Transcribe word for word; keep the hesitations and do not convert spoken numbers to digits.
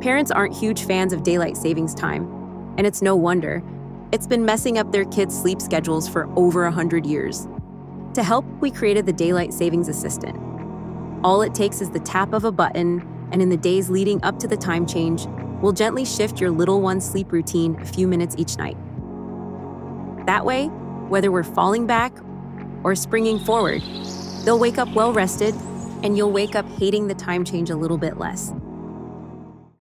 Parents aren't huge fans of daylight savings time, and it's no wonder. It's been messing up their kids' sleep schedules for over one hundred years. To help, we created the Daylight Savings Assistant. All it takes is the tap of a button, and in the days leading up to the time change, we'll gently shift your little one's sleep routine a few minutes each night. That way, whether we're falling back or springing forward, they'll wake up well-rested, and you'll wake up hating the time change a little bit less.